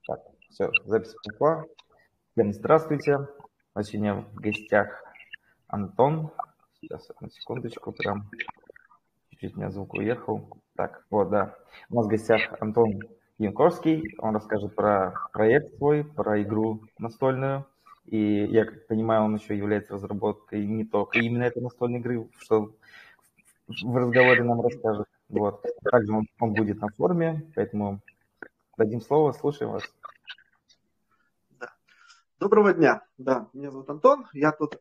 Так, все, запись пошла. Всем здравствуйте. Сегодня в гостях Антон. Сейчас, одну секундочку, прям чуть-чуть у меня звук уехал. Так, вот, да. У нас в гостях Антон Янковский. Он расскажет про проект свой, про игру настольную. И я как понимаю, он еще является разработкой не только именно этой настольной игры, что в разговоре нам расскажет. Вот. Также он будет на форуме, поэтому дадим слово, слушаем вас. Да. Доброго дня. Да, меня зовут Антон. Я тут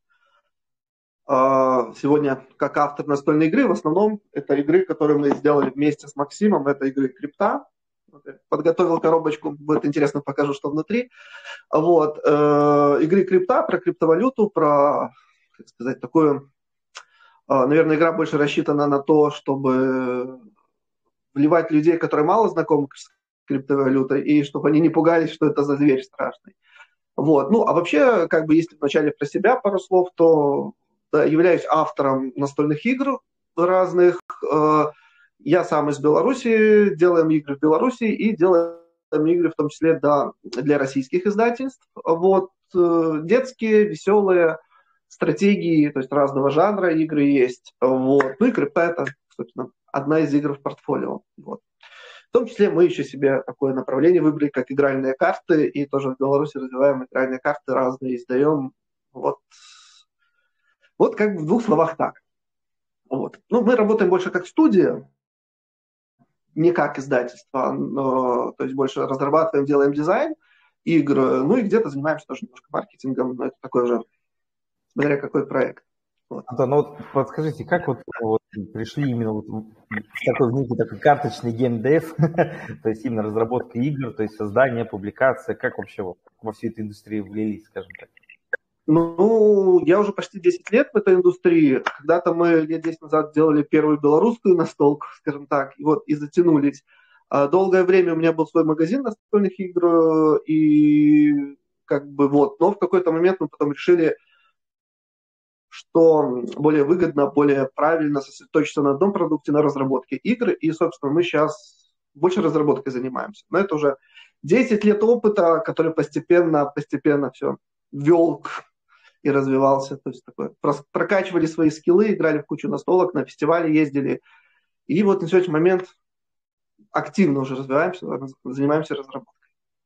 сегодня как автор настольной игры. В основном это игры, которые мы сделали вместе с Максимом. Это игры крипта. Подготовил коробочку. Будет интересно, покажу, что внутри. Вот. Игры крипта, про криптовалюту, про, как сказать, такую... Наверное, игра больше рассчитана на то, чтобы вливать людей, которые мало знакомы с криптовалютой, и чтобы они не пугались, что это за зверь страшный. Вот. Ну, а вообще, как бы, если вначале про себя пару слов, то да, являюсь автором настольных игр разных. Я сам из Беларуси, делаем игры в Беларуси и делаем игры в том числе для российских издательств. Вот. Детские, веселые, стратегии, то есть разного жанра игры есть. Вот. Ну и крипта — это, собственно, одна из игр в портфолио. Вот. В том числе мы еще себе такое направление выбрали, как игральные карты, и тоже в Беларуси развиваем игральные карты разные, издаем. Вот как в двух словах так. Вот. Ну, мы работаем больше как студия, не как издательство, то есть больше разрабатываем, делаем дизайн игр, ну и где-то занимаемся тоже немножко маркетингом, но это такой уже, смотря какой проект. Вот. Антон, ну вот подскажите, как вот пришли именно в такой некий такой карточный геймдев, то есть именно разработка игр, то есть создание, публикация, как вообще вот во всю эту индустрию влились, скажем так? Ну, я уже почти 10 лет в этой индустрии. Когда-то мы лет 10 назад делали первую белорусскую настолку, скажем так, и затянулись. Долгое время у меня был свой магазин настольных игр, и как бы вот. Но в какой-то момент мы потом решили, что более выгодно, более правильно сосредоточиться на одном продукте, на разработке игр. И, собственно, мы сейчас больше разработкой занимаемся. Но это уже 10 лет опыта, который постепенно все вел и развивался. То есть такое, прокачивали свои скиллы, играли в кучу настолок, на фестивале ездили. И вот на сегодняшний момент активно уже развиваемся, занимаемся разработкой.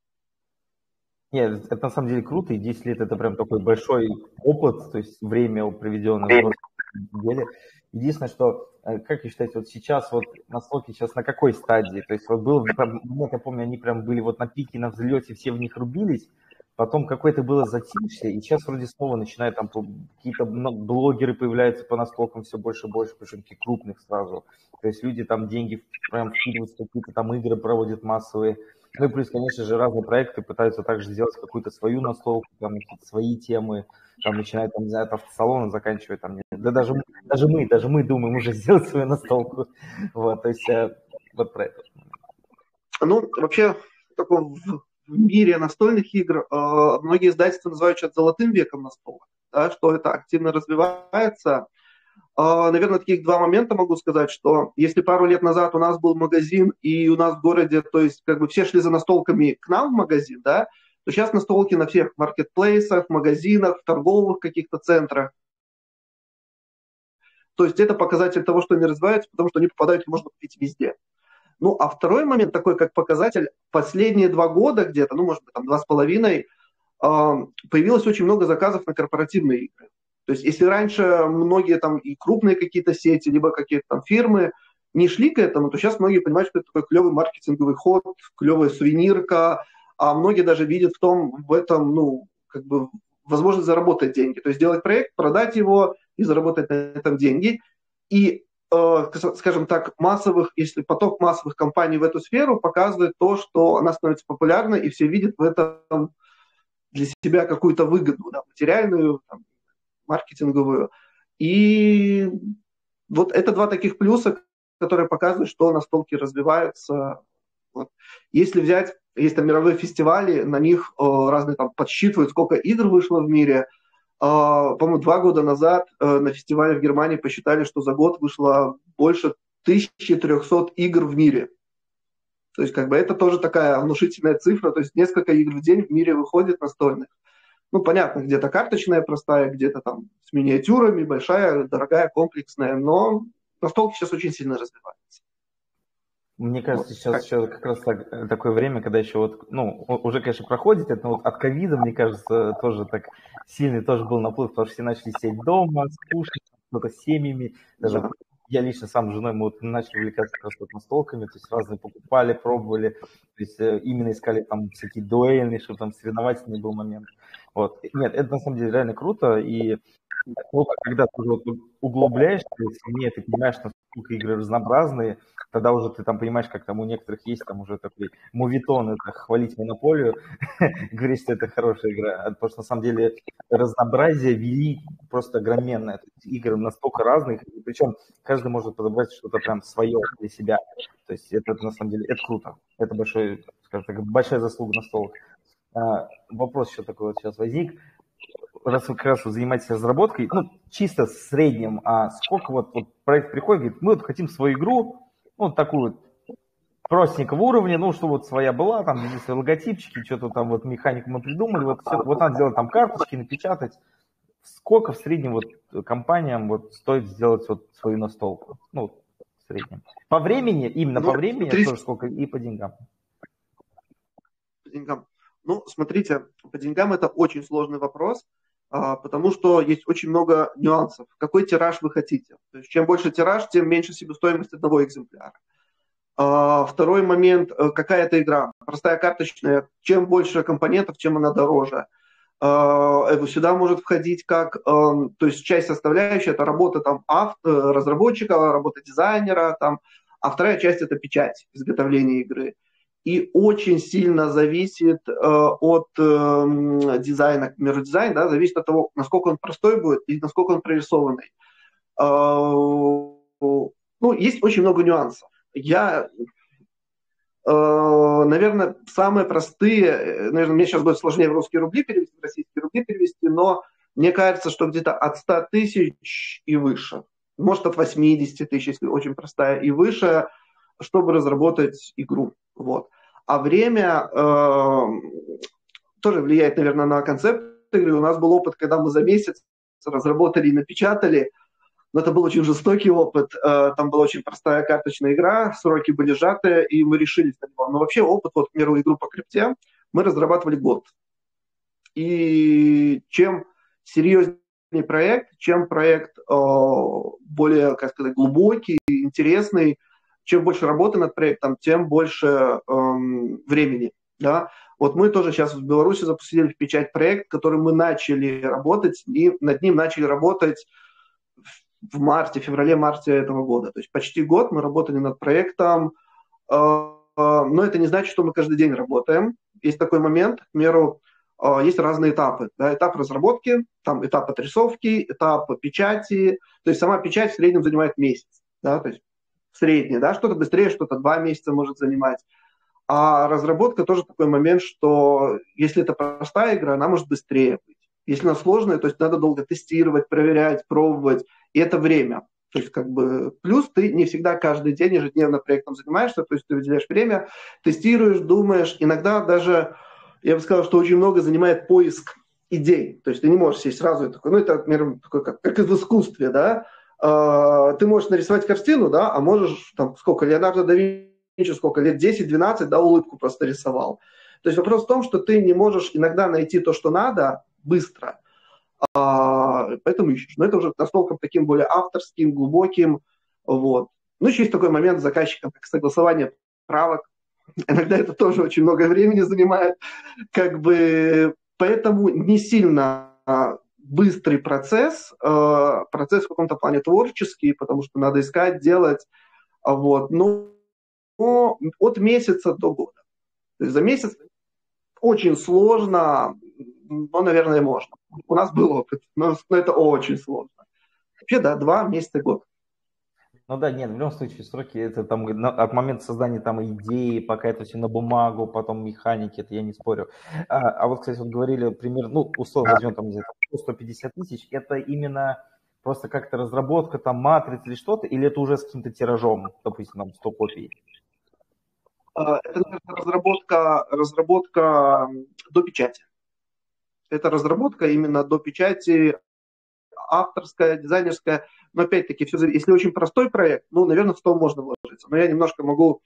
Нет, это на самом деле круто, и 10 лет это прям такой большой опыт, то есть время, проведенное в деле. Единственное, что, как вы считаете, вот сейчас вот настолки сейчас на какой стадии? То есть вот был момент, я помню, они прям были вот на пике, на взлете, все в них рубились, потом какое-то было затишье, и сейчас вроде снова начинают там какие-то блогеры появляются по настолкам все больше и больше, причем таких крупных сразу. То есть люди там деньги прям вкидывают, какие-то там игры проводят массовые. Ну и плюс, конечно же, разные проекты пытаются также сделать какую-то свою настолку, там какие-то свои темы, там начинают, там, не знаю, от автосалона, заканчивая там, да даже мы думаем уже сделать свою настолку. Вот, то есть вот про это. Ну, вообще, в таком в мире настольных игр многие издательства называют сейчас золотым веком настолок, да, что это активно развивается. Наверное, таких два момента могу сказать, что если пару лет назад у нас был магазин, и у нас в городе, то есть как бы все шли за настолками к нам в магазин, да, то сейчас настолки на всех маркетплейсах, магазинах, в торговых каких-то центрах. То есть это показатель того, что они развиваются, потому что они попадают и можно купить везде. Ну, а второй момент такой, как показатель, последние 2 года где-то, ну, может быть, там 2,5, появилось очень много заказов на корпоративные игры. То есть если раньше многие там и крупные какие-то сети, либо какие-то там фирмы не шли к этому, то сейчас многие понимают, что это такой клевый маркетинговый ход, клевая сувенирка, а многие даже видят в этом, ну, как бы возможность заработать деньги. То есть сделать проект, продать его и заработать на этом деньги. И, скажем так, если поток массовых компаний в эту сферу показывает то, что она становится популярной, и все видят в этом для себя какую-то выгоду, да, материальную, там, маркетинговую. И вот это 2 таких плюса, которые показывают, что настолки развиваются. Вот. Если взять, есть там мировые фестивали, на них разные там подсчитывают, сколько игр вышло в мире. По-моему, 2 года назад на фестивале в Германии посчитали, что за год вышло больше 1300 игр в мире. То есть как бы это тоже такая внушительная цифра, то есть несколько игр в день в мире выходит настольных. Ну, понятно, где-то карточная простая, где-то там с миниатюрами, большая, дорогая, комплексная, но настолки сейчас очень сильно развиваются. Мне Вот. кажется, сейчас еще как раз такое время, когда еще вот, ну, уже, конечно, проходит это, но вот от ковида, мне кажется, тоже так сильный тоже был наплыв, потому что все начали сидеть дома, скучно, что-то с семьями. Даже Да. я лично сам с женой, мы вот начали увлекаться как раз вот настолками, то есть разные покупали, пробовали, то есть именно искали там всякие дуэльные, чтобы там соревновательный был момент. Вот. Нет, это на самом деле реально круто, и ну, когда ты уже вот углубляешься в мне, ты понимаешь, насколько игры разнообразные, тогда уже ты там понимаешь, как там у некоторых есть там уже такой мувитон, это хвалить монополию, говорить, что это хорошая игра. Потому что на самом деле разнообразие просто огроменное. То есть игры настолько разных, и причем каждый может подобрать что-то прям свое для себя. То есть это на самом деле, это круто. Это большой, скажем так, большая заслуга настолок. Вопрос еще такой вот сейчас возник. Раз вы как раз занимаетесь разработкой, ну, чисто в среднем, а сколько вот проект приходит, говорит, мы вот хотим свою игру, ну, такую вот простенького уровня, ну, чтобы вот своя была, там, если логотипчики, что-то там, вот механику мы придумали, вот, все, вот надо сделать там карточки, напечатать. Сколько в среднем вот компаниям вот стоит сделать вот свою настолку? Ну, в среднем. По времени, именно Ну, по времени смотрите, тоже сколько, и по деньгам. по деньгам. Ну, смотрите, по деньгам это очень сложный вопрос, потому что есть очень много нюансов. Какой тираж вы хотите? То есть чем больше тираж, тем меньше себестоимость одного экземпляра. Второй момент, какая это игра? Простая карточная, чем больше компонентов, тем она дороже. Сюда может входить как, то есть часть составляющая, это работа там разработчика, работа дизайнера, там, а вторая часть это печать, изготовления игры. И очень сильно зависит от дизайна, к примеру, дизайн, да, зависит от того, насколько он простой будет и насколько он прорисованный. Ну, есть очень много нюансов. Наверное, самые простые, наверное, мне сейчас будет сложнее в русские рубли перевести, в российские рубли перевести, но мне кажется, что где-то от 100 тысяч и выше. Может, от 80 тысяч, если очень простая, и выше, чтобы разработать игру. Вот. А время тоже влияет, наверное, на концепт игры. У нас был опыт, когда мы за месяц разработали и напечатали, но это был очень жестокий опыт. Там была очень простая карточная игра, сроки были сжатые, и мы решились на него. Но вообще опыт, вот, к примеру, игру по крипте мы разрабатывали год. И чем серьезнее проект, чем проект более, как сказать, глубокий, интересный, чем больше работы над проектом, тем больше времени. Да? Вот мы тоже сейчас в Беларуси запустили в печать проект, который мы начали работать, и над ним начали работать в марте, феврале-марте этого года. То есть почти год мы работали над проектом, но это не значит, что мы каждый день работаем. Есть такой момент, к примеру, есть разные этапы. Да, этап разработки, там этап отрисовки, этап печати. То есть сама печать в среднем занимает месяц. Да, то есть в среднем, да, что-то быстрее, что-то 2 месяца может занимать. А разработка тоже такой момент, что если это простая игра, она может быстрее быть. Если она сложная, то есть надо долго тестировать, проверять, пробовать, и это время. То есть как бы плюс ты не всегда каждый день ежедневно проектом занимаешься, то есть ты выделяешь время, тестируешь, думаешь. Иногда даже, я бы сказал, что очень много занимает поиск идей. То есть ты не можешь сесть сразу и такой, ну это, например, такой, как и в искусстве, да. Ты можешь нарисовать картину, да, а можешь, там, сколько, Леонардо да Винчи, сколько, лет 10-12, да, улыбку просто рисовал. То есть вопрос в том, что ты не можешь иногда найти то, что надо, быстро, поэтому ищешь. Но это уже настолько таким более авторским, глубоким. Вот. Ну, еще есть такой момент с заказчиком, как согласование правок. Иногда это тоже очень много времени занимает. Как бы, поэтому не сильно быстрый процесс, процесс в каком-то плане творческий, потому что надо искать, делать. Вот. Но от месяца до года. То есть за месяц очень сложно, но, наверное, можно. У нас был опыт, но это очень сложно. Вообще, да, 2 месяца, год. Ну да, нет, в любом случае сроки это там от момента создания там идеи, пока это все на бумагу, потом механики, это я не спорю. А вот, кстати, вот говорили пример, ну, условно возьмем там, не знаю, 150 тысяч, это именно просто как-то разработка там матриц или что-то, или это уже с каким-то тиражом, допустим, там 100 копий? Это, наверное, разработка до печати. Это разработка именно до печати, авторская, дизайнерская. Но опять-таки, все, если очень простой проект, ну, наверное, в 100 можно вложиться. Но я немножко могу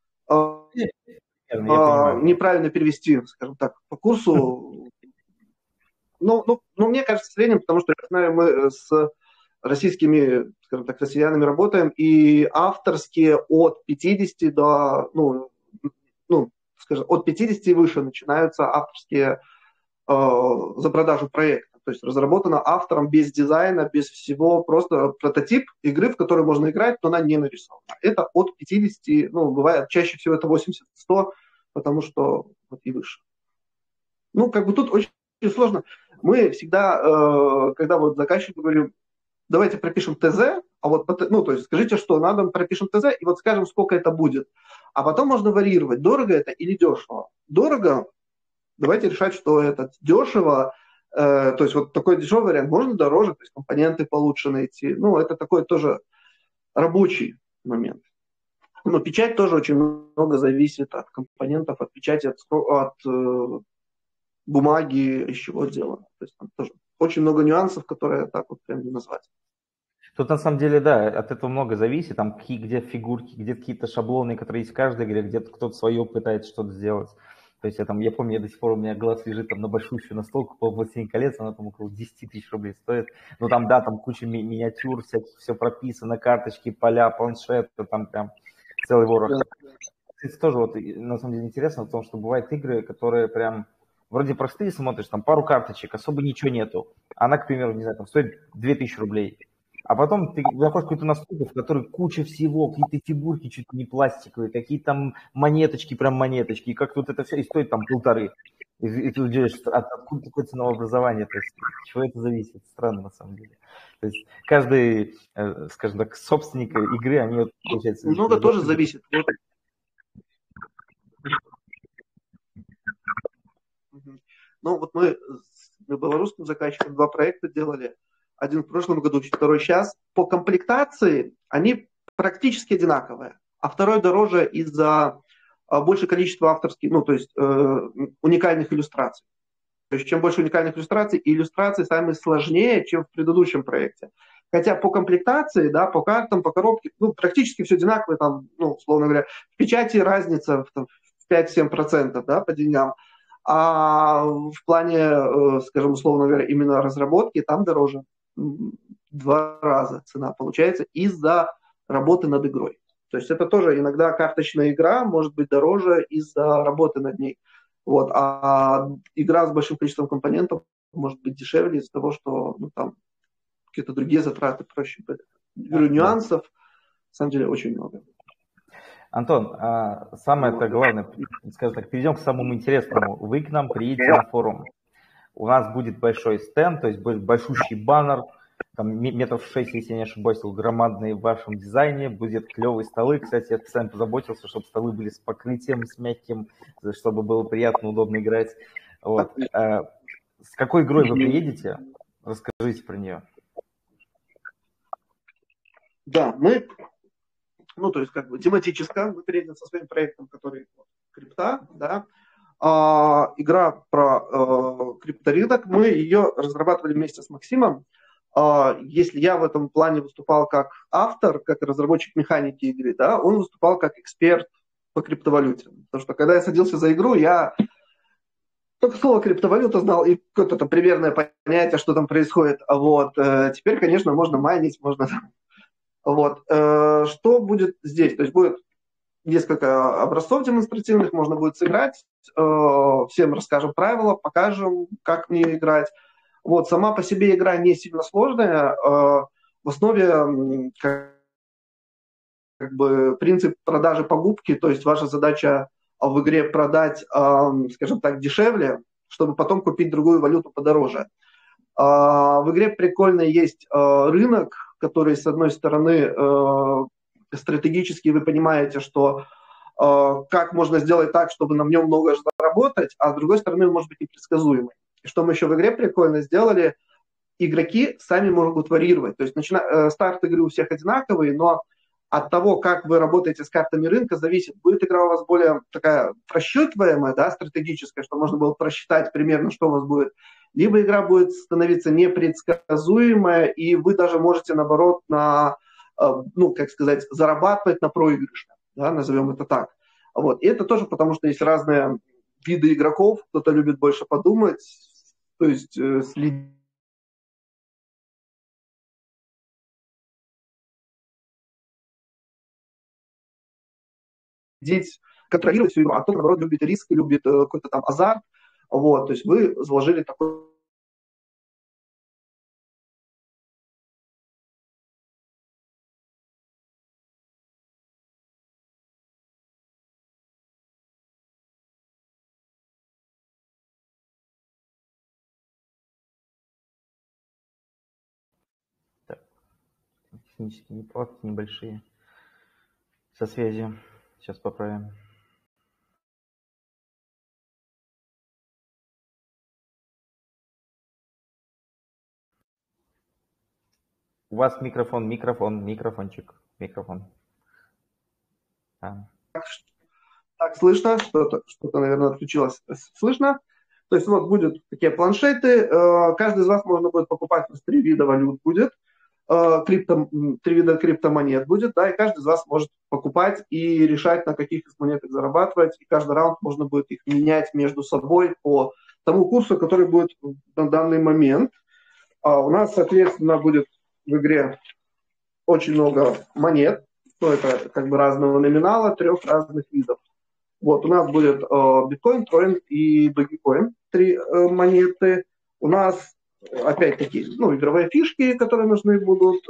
Я понимаю. неправильно перевести, скажем так, по курсу. Ну, мне кажется, в среднем, потому что, я знаю, мы с российскими, скажем так, россиянами работаем, и авторские от 50 до, скажем, от 50 и выше начинаются авторские за продажу проекта. То есть разработано автором без дизайна, без всего, просто прототип игры, в которой можно играть, но она не нарисована. Это от 50, бывает, чаще всего это 80-100, потому что вот и выше. Ну, как бы тут очень сложно. Мы всегда, когда вот заказчику говорим, давайте пропишем ТЗ, а вот, то есть скажите, что надо, пропишем ТЗ, и вот скажем, сколько это будет. А потом можно варьировать, дорого это или дешево. Дорого, давайте решать, что это дешево, то есть вот такой дешевый вариант, можно дороже, то есть компоненты получше найти. Ну, это такой тоже рабочий момент. Но печать тоже очень много зависит от компонентов, от печати, от бумаги, из чего сделано. То есть там тоже очень много нюансов, которые так вот прям не назвать. Тут на самом деле, да, от этого много зависит, там где фигурки, где какие-то шаблоны, которые есть в каждой игре, где-то кто-то свое пытается что-то сделать. То есть я помню, до сих пор у меня глаз лежит там на большущую настолку по «Властелин колец», она там около 10 тысяч рублей стоит. Ну там, да, там куча миниатюр, всяких, все прописано, карточки, поля, планшеты, там прям целый ворох. Кстати, тоже вот на самом деле интересно в том, что бывают игры, которые прям вроде простые, смотришь, там пару карточек, особо ничего нету. Она, к примеру, не знаю, там стоит 2000 рублей. А потом ты заходишь в какую-то настолку, в которой куча всего, какие-то фигурки чуть ли не пластиковые, какие там монеточки, прям монеточки, и как вот это все, и стоит там 1500. И ты удивляешься, откуда такое ценообразование, то есть от чего это зависит, странно на самом деле. То есть каждый, скажем так, собственник игры, они, вот, получается... Много тоже зависит. Ну, вот мы с белорусским заказчиком 2 проекта делали. Один в прошлом году, второй сейчас. По комплектации они практически одинаковые, а второй дороже из-за большего количества авторских, уникальных иллюстраций. То есть чем больше уникальных иллюстраций, и иллюстрации сами сложнее, чем в предыдущем проекте. Хотя по комплектации, да, по картам, по коробке, практически все одинаково, там, условно говоря, в печати разница в 5-7%, да, по деньгам. А в плане, скажем, условно говоря, именно разработки там дороже. 2 раза цена получается из-за работы над игрой. То есть это тоже иногда карточная игра может быть дороже из-за работы над ней. Вот. А игра с большим количеством компонентов может быть дешевле из-за того, что там какие-то другие затраты проще. Говорю, нюансов на самом деле очень много. Антон, самое-то главное, скажем так, перейдем к самому интересному. Вы к нам приедете на форум. У нас будет большой стенд, то есть будет большущий баннер, там метров 6, если я не ошибаюсь, громадный в вашем дизайне, будет клевые столы. Кстати, я специально позаботился, чтобы столы были с покрытием, с мягким, чтобы было приятно, удобно играть. Вот. С какой игрой вы приедете? Расскажите про нее. Да, мы, то есть как бы тематически, мы приедем со своим проектом, который крипта, да, игра про крипторынок, мы ее разрабатывали вместе с Максимом. Если я в этом плане выступал как автор, как разработчик механики игры, да, он выступал как эксперт по криптовалюте. Потому что когда я садился за игру, я только слово криптовалюта знал и какое-то там примерное понятие, что там происходит. Вот. Теперь, конечно, можно майнить, можно... Вот. Что будет здесь? То есть будет несколько образцов демонстративных, можно будет сыграть, всем расскажем правила, покажем, как мне играть. Вот, сама по себе игра не сильно сложная, в основе как бы принцип продажи покупки, то есть ваша задача в игре продать, скажем так, дешевле, чтобы потом купить другую валюту подороже. В игре прикольно есть рынок, который, с одной стороны, стратегически вы понимаете, что как можно сделать так, чтобы на нем много заработать, а с другой стороны, он может быть непредсказуемый. И что мы еще в игре прикольно сделали, игроки сами могут варьировать. То есть старт игры у всех одинаковый, но от того, как вы работаете с картами рынка, зависит, будет игра у вас более такая просчитываемая, да, стратегическая, что можно было просчитать примерно, что у вас будет, либо игра будет становиться непредсказуемая, и вы даже можете, наоборот, ну, как сказать, зарабатывать на проигрыше, да, назовем это так. Вот. И это тоже потому, что есть разные виды игроков, кто-то любит больше подумать, то есть следить, контролировать всю игру, а кто-то, наоборот, любит риск, любит какой-то там азарт. Вот, то есть вы заложили такой Так, технические неполадки небольшие со связью. Сейчас поправим. У вас микрофончик. Да. так слышно, что-то, наверное, отключилось. Слышно? То есть вот будут такие планшеты, каждый из вас можно будет покупать, у нас 3 вида валют будет, 3 вида криптомонет будет, да, и каждый из вас может покупать и решать, на каких из монетах зарабатывать, и каждый раунд можно будет их менять между собой по тому курсу, который будет на данный момент. У нас, соответственно, будет в игре очень много монет, ну, это как бы разного номинала, 3 разных видов. Вот, у нас будет биткоин, троин и догикоин, 3 монеты. У нас, опять-таки, ну, игровые фишки, которые нужны будут,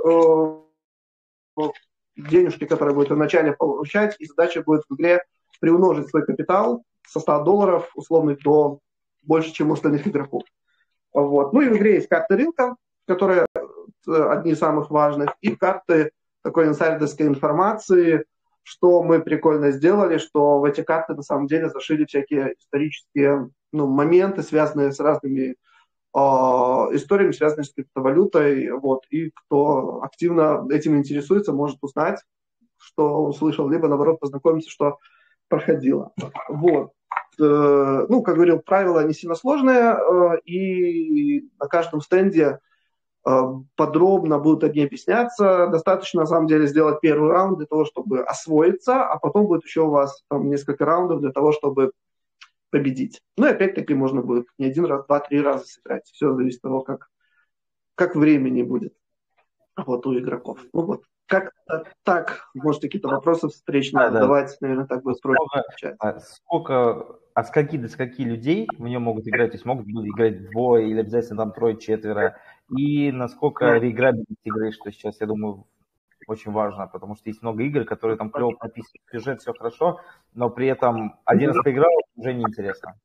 денежки, которые будут вначале получать, и задача будет в игре приумножить свой капитал со $100 условно до больше, чем у остальных игроков. Вот. Ну и в игре есть карты рынка, которые одни из самых важных, и карты такой инсайдерской информации, что мы прикольно сделали, что в эти карты на самом деле зашили всякие исторические, ну, моменты, связанные с разными историями, связанными с криптовалютой. Вот. И кто активно этим интересуется, может узнать, что услышал, либо, наоборот, познакомиться, что проходило. Вот. Ну, как говорил, правила не сильно сложные, и на каждом стенде подробно будут они объясняться. Достаточно, на самом деле, сделать первый раунд для того, чтобы освоиться, а потом будет еще у вас там несколько раундов для того, чтобы победить. Ну и опять-таки можно будет не 1 раз, 2-3 раза сыграть. Все зависит от того, как времени будет вот у игроков. Ну вот, как так, может, какие-то вопросы встречные задавать, наверное, так будет проще отвечать. С каких людей в нем могут играть? То есть могут играть двое или обязательно там трое, четверо? И насколько реиграбельность игры, что сейчас, я думаю, очень важно, потому что есть много игр, которые там клево прописаны, сюжет, все хорошо, но при этом один раз поиграл, уже неинтересно.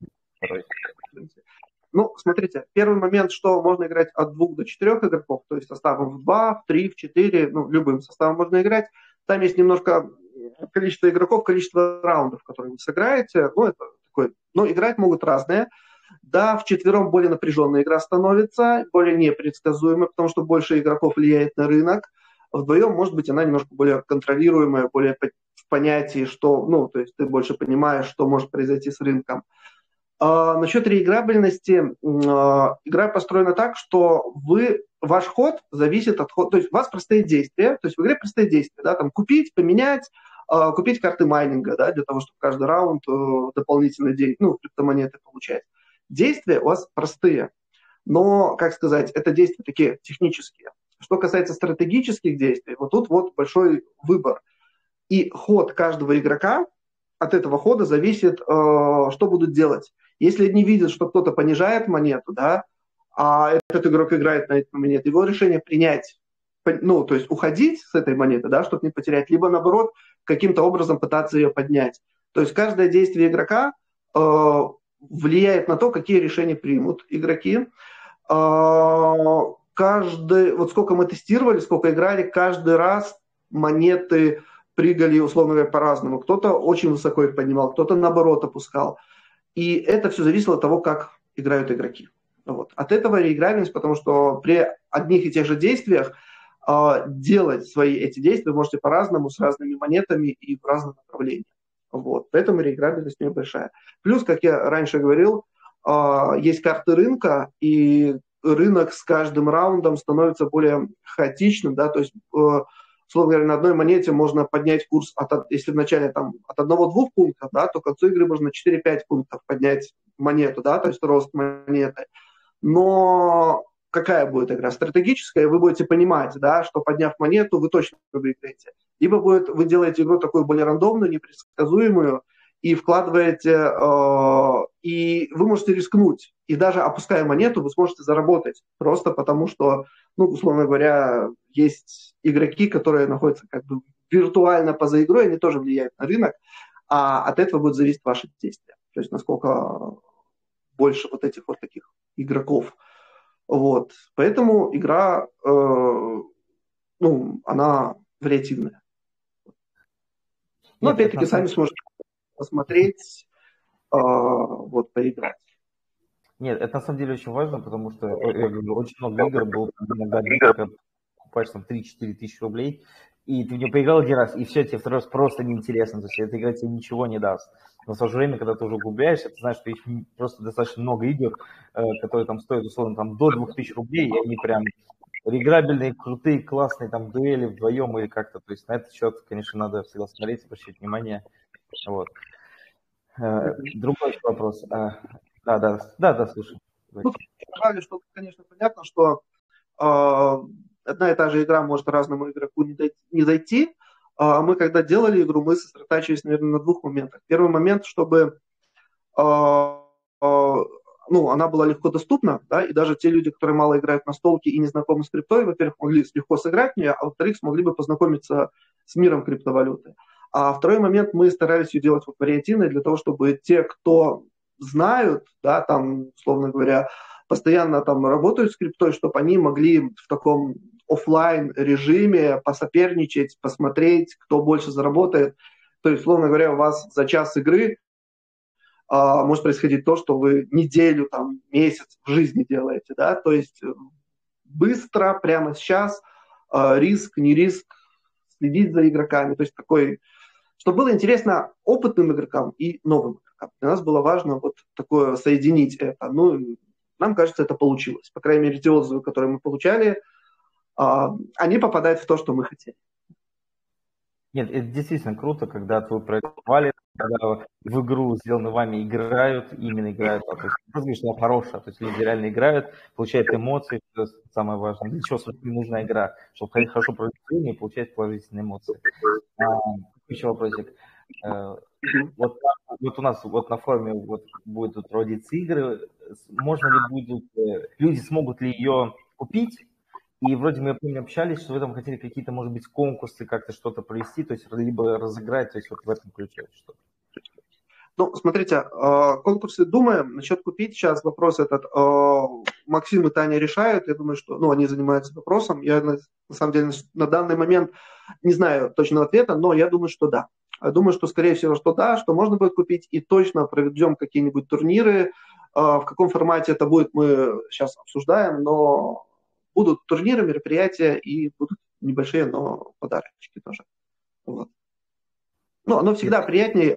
Ну, смотрите, первый момент, что можно играть от 2 до 4 игроков, то есть составом в 2, в 3, в 4, ну, любым составом можно играть. Там есть немножко количество игроков, количество раундов, которые вы сыграете. Ну, это такое, но играть могут разные. Да, вчетвером более напряженная игра становится, более непредсказуемая, потому что больше игроков влияет на рынок. Вдвоем, может быть, она немножко более контролируемая, более в понятии, что, ну, то есть ты больше понимаешь, что может произойти с рынком. Насчет реиграбельности, игра построена так, что ваш ход зависит от хода, то есть у вас простые действия, то есть в игре простые действия, да, там купить, поменять, купить карты майнинга, да, для того, чтобы каждый раунд дополнительно криптомонеты получать. Действия у вас простые, но, как сказать, это действия такие технические. Что касается стратегических действий, вот тут вот большой выбор. И ход каждого игрока, от этого хода зависит, что будут делать. Если они видят, что кто-то понижает монету, да, а этот игрок играет на этой монете, его решение принять, ну, то есть уходить с этой монеты, да, чтобы не потерять, либо, наоборот, каким-то образом пытаться ее поднять. То есть каждое действие игрока влияет на то, какие решения примут игроки. Вот сколько мы тестировали, сколько играли, каждый раз монеты прыгали, условно говоря, по-разному. Кто-то очень высоко их поднимал, кто-то, наоборот, опускал. И это все зависело от того, как играют игроки. Вот. От этого реиграбельность, потому что при одних и тех же действиях делать свои эти действия вы можете по-разному, с разными монетами и в разных направлениях. Вот. Поэтому реиграбельность у нее большая. Плюс, как я раньше говорил, есть карты рынка, и рынок с каждым раундом становится более хаотичным, да, то есть, условно говоря, на одной монете можно поднять курс, если вначале там от 1-2 пунктов, да, то к концу игры можно 4-5 пунктов поднять монету, да, то есть рост монеты. Но какая будет игра? Стратегическая, вы будете понимать, да, что подняв монету, вы точно выиграете. Либо вы делаете игру такую более рандомную, непредсказуемую, и вкладываете, и вы можете рискнуть. И даже опуская монету, вы сможете заработать. Просто потому что, ну, условно говоря, есть игроки, которые находятся как бы виртуально поза игрой, они тоже влияют на рынок, а от этого будет зависеть ваши действия. То есть насколько больше вот этих вот таких игроков. Вот. Поэтому игра, ну, она вариативная. Но опять-таки сами сможете посмотреть, вот, поиграть. Нет, это на самом деле очень важно, потому что я говорю, очень много игр было, иногда когда покупаешь там 3-4 тысячи рублей, и ты в нее поиграл один раз, и все, тебе второй раз просто неинтересно, то есть эта игра тебе ничего не даст. Но в то же время, когда ты уже углубляешься, ты знаешь, что есть просто достаточно много игр, которые там стоят, условно, там до 2000 рублей, и они прям реиграбельные, крутые, классные, там дуэли вдвоем или как-то. То есть на этот счет, конечно, надо всегда смотреть, обращать внимание. Вот. Другой вопрос. Да, слушай. Ну, добавлю, что, конечно, понятно, что одна и та же игра может разному игроку не зайти. Мы, когда делали игру, мы сосредотачивались, наверное, на 2 моментах. Первый момент, чтобы ну, она была легко доступна, да, и даже те люди, которые мало играют на столке и не знакомы с криптой, во-первых, могли легко сыграть в нее, а во-вторых, смогли бы познакомиться с миром криптовалюты. А второй момент, мы старались ее делать вот вариативной для того, чтобы те, кто знают, да, там, условно говоря, постоянно там работают с криптой, чтобы они могли в таком офлайн режиме посоперничать, посмотреть, кто больше заработает. То есть, условно говоря, у вас за час игры может происходить то, что вы неделю, там, месяц в жизни делаете, да, то есть быстро, прямо сейчас, риск, не риск, следить за игроками, то есть такой, чтобы было интересно опытным игрокам и новым игрокам. Для нас было важно вот такое соединить это. Ну, нам кажется, это получилось. По крайней мере, те отзывы, которые мы получали, они попадают в то, что мы хотели. Нет, это действительно круто, когда твой проект хвалит, когда в игру, сделанную вами, играют, именно играют. То есть не просто что она хорошая, то есть люди реально играют, получают эмоции, это самое важное. Для чего, собственно, нужна игра? Чтобы хорошо проводить время и получать положительные эмоции. Еще вопросик. Вот у нас вот на форуме вот будут проводиться игры, можно ли будет, люди смогут ли ее купить? И вроде мы, я помню, общались, что вы там хотели какие-то, может быть, конкурсы, как-то что-то провести, то есть либо разыграть, то есть вот в этом ключе что-то. Ну, смотрите, конкурсы думаем. Насчет купить сейчас вопрос этот Максим и Таня решают. Я думаю, что они занимаются вопросом. Я, на самом деле, на данный момент не знаю точного ответа, но я думаю, что да. Я думаю, что, скорее всего, что да, что можно будет купить. И точно проведем какие-нибудь турниры. В каком формате это будет, мы сейчас обсуждаем, но будут турниры, мероприятия и будут небольшие, но подарочки тоже. Вот. Ну, оно всегда приятнее,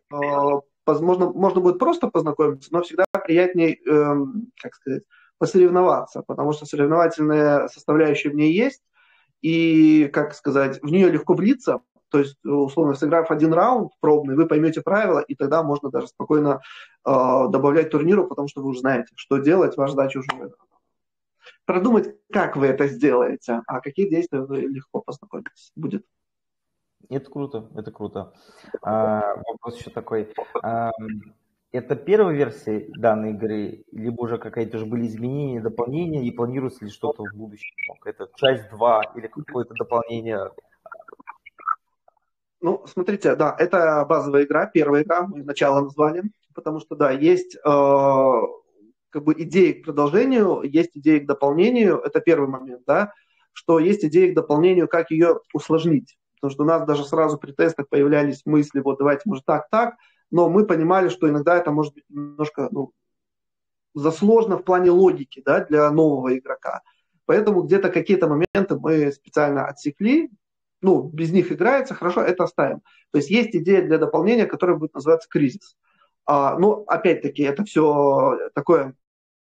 можно будет просто познакомиться, но всегда приятнее, как сказать, посоревноваться, потому что соревновательная составляющая в ней есть, и, как сказать, в нее легко влиться, то есть, условно, сыграв один раунд пробный, вы поймете правила, и тогда можно даже спокойно добавлять турниру, потому что вы уже знаете, что делать, ваша задача уже продумать, как вы это сделаете, а какие действия вы легко познакомитесь будет. Это круто, это круто. Вопрос еще такой. Это первая версия данной игры, либо уже какие-то уже были изменения, дополнения, и планируется ли что-то в будущем? Это часть 2 или какое-то дополнение? Ну, смотрите, да, это базовая игра, первая игра, мы начало назвали, потому что, да, есть как бы идеи к продолжению, есть идеи к дополнению, это первый момент, да, что есть идеи к дополнению, как ее усложнить. Потому что у нас даже сразу при тестах появлялись мысли, вот давайте, может, так, но мы понимали, что иногда это может быть немножко засложно в плане логики, да, для нового игрока. Поэтому где-то какие-то моменты мы специально отсекли, ну, без них играется, хорошо, это оставим. То есть есть идея для дополнения, которая будет называться кризис. Ну, опять-таки, это все такое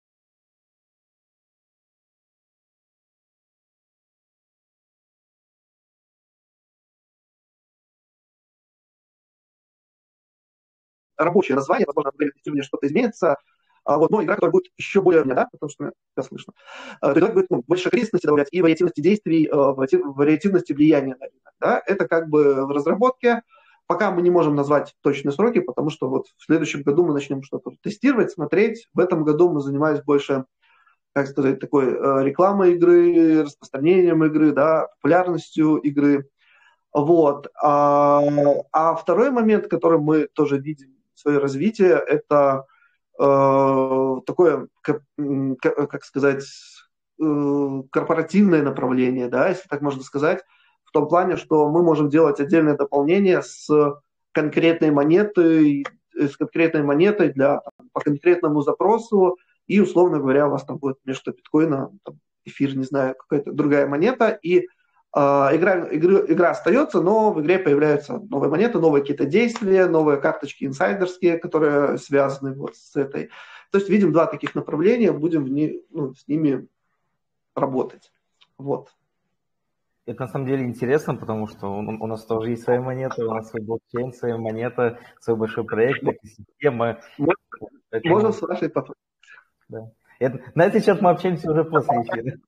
рабочее название, возможно, в тестировании что-то изменится, но игра, которая будет еще более, да, потому что меня слышно, то есть будет больше кризисности добавлять и вариативности действий, вариативности влияния на рынок. Да? Это как бы в разработке. Пока мы не можем назвать точные сроки, потому что вот в следующем году мы начнем что-то тестировать, смотреть. В этом году мы занимались больше, как сказать, такой рекламой игры, распространением игры, да, популярностью игры. Вот. Второй момент, который мы тоже видим свое развитие, это такое, как сказать, корпоративное направление, да, если так можно сказать, в том плане, что мы можем делать отдельное дополнение с конкретной монетой для, по конкретному запросу, и, условно говоря, у вас там будет вместо биткоина там, эфир, не знаю, какая-то другая монета, и игра остается, но в игре появляются новые монеты, новые какие-то действия, новые карточки инсайдерские, которые связаны вот с этой. То есть видим два таких направления, будем с ними работать. Вот. Это на самом деле интересно, потому что у нас тоже есть своя монета, у нас свой блокчейн, своя монета, свой большой проект, экосистема. Можно с вашей попробовать. Да. На этот счет мы общаемся уже после эфира.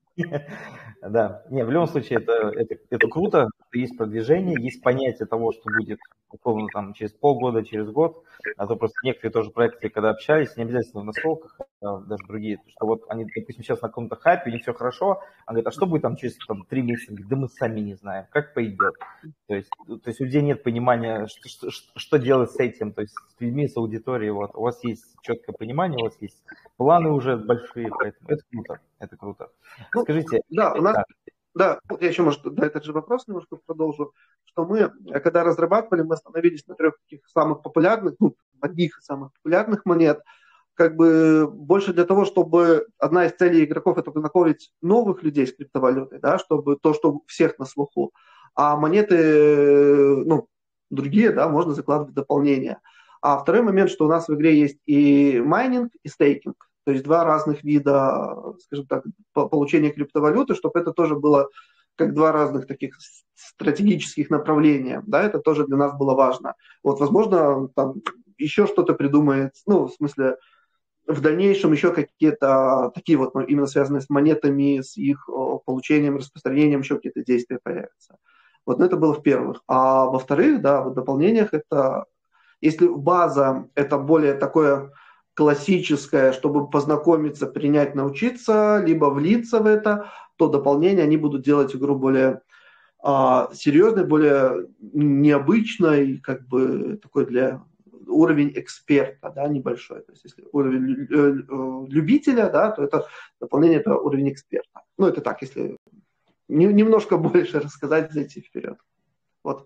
Да, не, в любом случае это круто, есть продвижение, есть понятие того, что будет, условно, там, через полгода, через год, а то просто некоторые тоже проекты, когда общались, не обязательно в наскоках, даже другие, что вот они, допустим, сейчас на каком-то хайпе, у них все хорошо, а говорят, а что будет там через 3 месяца? Да мы сами не знаем, как пойдет. То есть у людей нет понимания, что делать с этим, то есть с людьми, с аудиторией, вот, у вас есть четкое понимание, у вас есть планы уже большие, поэтому это круто, это круто. Скажите. Да, у нас, да, вот я еще, может, этот же вопрос немножко продолжу, что мы, когда разрабатывали, мы остановились на 3 таких самых популярных, одних из самых популярных монет, как бы больше для того, чтобы одна из целей игроков это познакомить новых людей с криптовалютой, да, чтобы то, что у всех на слуху, а монеты, другие, да, можно закладывать в дополнение. А второй момент, что у нас в игре есть и майнинг, и стейкинг. То есть два разных вида, скажем так, получения криптовалюты, чтобы это тоже было как два разных таких стратегических направления. Да, это тоже для нас было важно. Вот, возможно, там еще что-то придумает, в смысле, в дальнейшем еще какие-то такие вот, именно связанные с монетами, с их получением, распространением, еще какие-то действия появятся. Вот, это было в-первых. А во-вторых, да, в дополнениях это, если база это более такое классическое, чтобы познакомиться, принять, научиться, либо влиться в это, то дополнения, они будут делать игру более серьезной, более необычной, как бы такой для уровень эксперта, да, небольшой. То есть если уровень любителя, да, то это дополнение, это уровень эксперта. Это так, если немножко больше рассказать, зайти вперед. Вот.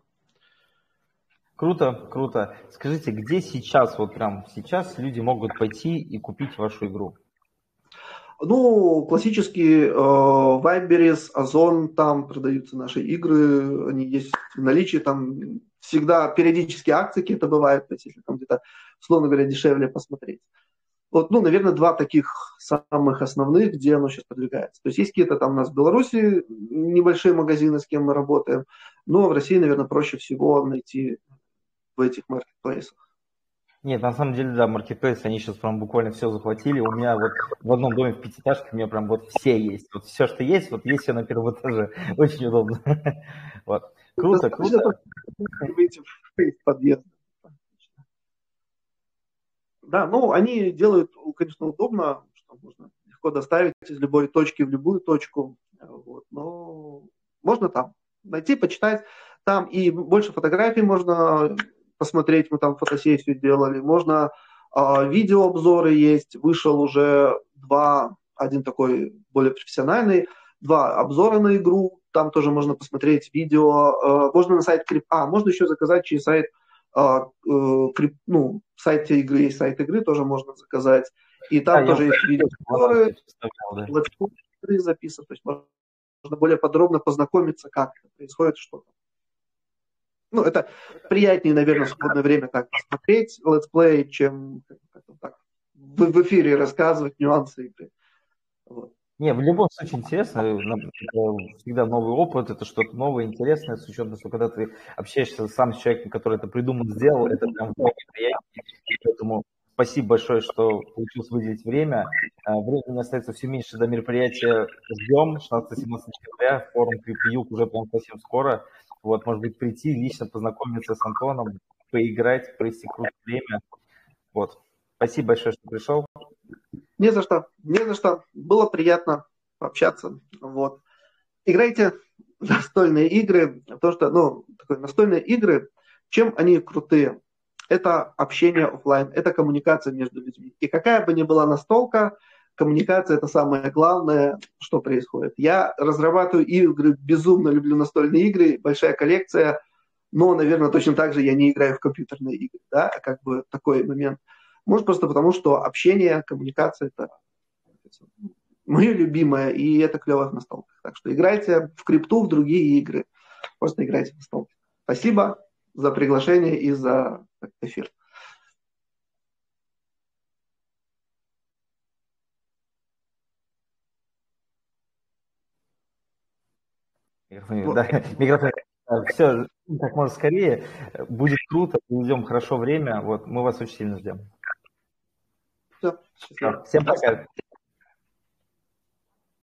Круто, круто. Скажите, где сейчас, вот прям сейчас люди могут пойти и купить вашу игру? Классические Wildberries, Озон, там продаются наши игры, они есть в наличии, там всегда периодически акции какие-то бывают, то есть если там где-то, условно говоря, дешевле посмотреть. Вот, наверное, два таких самых основных, где оно сейчас продвигается. То есть есть какие-то там у нас в Беларуси небольшие магазины, с кем мы работаем, но в России, наверное, проще всего найти в этих маркетплейсах. Нет, на самом деле, да, маркетплейсы, они сейчас прям буквально все захватили. У меня вот в одном доме в 5-этажке у меня прям вот все есть. Вот все, что есть, вот есть все на первом этаже. Очень удобно. Вот. Круто, круто. Выйти в подъезд. Да, они делают, конечно, удобно, что можно легко доставить из любой точки в любую точку. Вот, но можно там найти, почитать. Там и больше фотографий можно посмотреть, мы там фотосессию делали. Можно видеообзоры есть. Вышел уже один такой более профессиональный, 2 обзора на игру. Там тоже можно посмотреть видео. Можно на сайт можно еще заказать через сайт сайте игры есть сайт игры, тоже можно заказать. И там тоже есть видеообзоры. игры записан, то есть можно более подробно познакомиться, как это происходит, что-то. Ну, это приятнее, наверное, в свободное время так посмотреть летсплей, чем так, в эфире рассказывать нюансы игры. Вот. Не, в любом случае интересно, это всегда новый опыт, это что-то новое, интересное, с учетом, что когда ты общаешься сам с человеком, который это придумал, сделал, это прям вдвойне приятнее. Поэтому спасибо большое, что получилось выделить время. Времени остается все меньше до мероприятия. Ждем 16-17 декабря, форум CryptoYug уже прям совсем скоро. Вот, может быть, прийти, лично познакомиться с Антоном, поиграть, провести крутое время. Вот. Спасибо большое, что пришел. Не за что, не за что. Было приятно пообщаться. Вот. Играйте в настольные игры, потому что, настольные игры, чем они крутые? Это общение офлайн, это коммуникация между людьми. И какая бы ни была настолка, коммуникация — это самое главное, что происходит. Я разрабатываю игры, безумно люблю настольные игры, большая коллекция, но, наверное, точно так же я не играю в компьютерные игры, да, как бы такой момент. Может, просто потому, что общение, коммуникация — это мое любимое, и это клево в настолках. Так что играйте в крипту, в другие игры. Просто играйте в настолки. Спасибо за приглашение и за эфир. Микрофон, да, микрофон. Все, как можно скорее. Будет круто, проведем хорошо время. Вот, мы вас очень сильно ждем. Все, счастливо. Всем пока.